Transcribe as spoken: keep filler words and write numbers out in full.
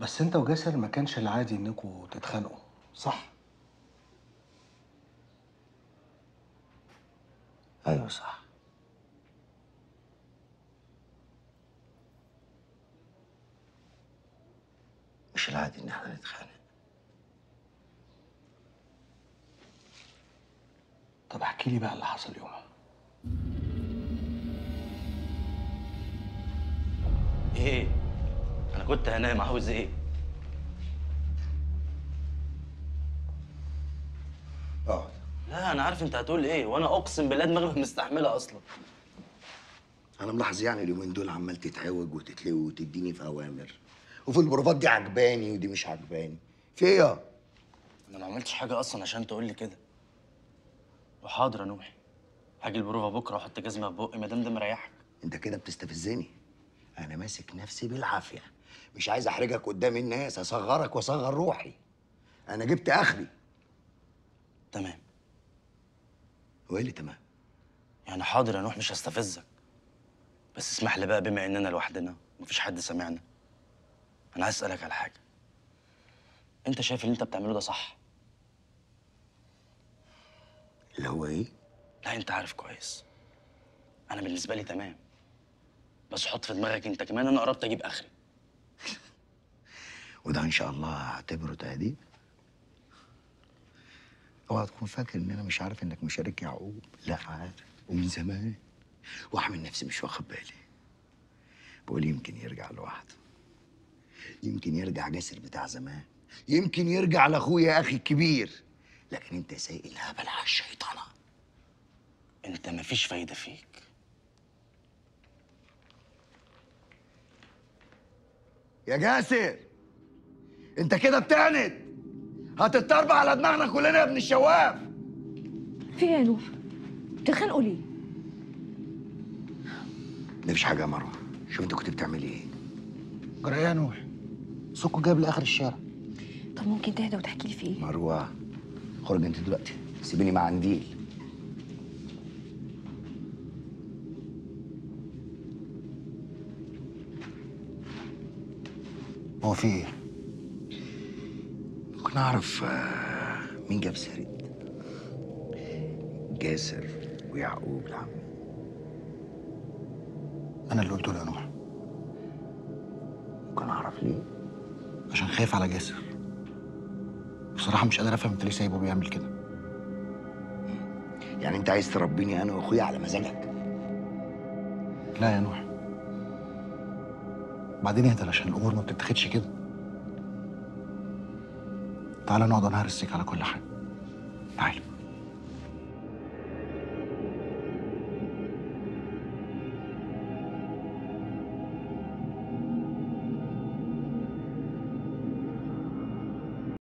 بس انت وجاسر ما كانش العادي انكم تتخانقوا، صح؟ ايوه صح. مش العادي ان احنا نتخانق. طب احكي لي بقى اللي حصل يومها. ايه؟ انا كنت هنام، عاوز ايه؟ اقعد. لا انا عارف انت هتقول ايه، وانا اقسم بالله دماغي مش مستحمله اصلا. انا ملاحظ يعني اليومين دول عمال تتعوج وتتلوي وتديني في اوامر، وفي البروفات دي عجباني ودي مش عجباني. في ايه يا؟ انا ما عملتش حاجه اصلا عشان تقول لي كده. وحاضر يا نوحي، هاجي البروفه بكره واحط جزمه في بقي ما دام ده مريحك. انت كده بتستفزني. انا ماسك نفسي بالعافيه، مش عايز احرجك قدام الناس، اصغرك واصغر روحي. انا جبت اخري. تمام. هو ايه اللي تمام؟ يعني حاضر يا نوح، مش هستفزك. بس اسمح لي بقى، بما اننا لوحدنا ومفيش حد سامعنا، انا عايز اسالك على حاجه. انت شايف اللي انت بتعمله ده صح؟ اللي هو ايه؟ لا انت عارف كويس. انا بالنسبه لي تمام. بس حط في دماغك انت كمان انا قربت اجيب اخري. وده ان شاء الله هعتبره تهديد. اوعى تكون فاكر ان انا مش عارف انك مشارك يعقوب. لا عارف، ومن زمان، واعمل نفسي مش واخد بالي. بقول يمكن يرجع لوحده، يمكن يرجع جاسر بتاع زمان، يمكن يرجع لاخويا اخي الكبير. لكن انت سايق الهبل على الشيطانه. انت مفيش فايده فيك. يا جاسر، انت كده بتعند، هتتربع على دماغنا كلنا يا ابن الشواف. في ايه يا نوح؟ بتتخانقوا ليه؟ مفيش حاجه يا مروه. شوف انت كنت بتعملي ايه. جرى ايه يا نوح؟ سوقه جايب لاخر الشارع. طب ممكن تهدى وتحكي لي في ايه؟ مروه، خرج انت دلوقتي، سيبيني مع نديل. هو في ايه؟ ممكن اعرف آه، مين جاب سيرة جاسر ويعقوب العم؟ انا اللي قلت له يا نوح. ممكن اعرف ليه؟ عشان خايف على جاسر. بصراحه مش قادر افهم انت ليه سايبه بيعمل كده. يعني انت عايز تربيني انا واخويا على مزاجك؟ لا يا نوح، بعدين اهدى عشان الامور ما بتتاخدش كده. تعالى نقعد انا هرسيك على كل حاجه. تعالى.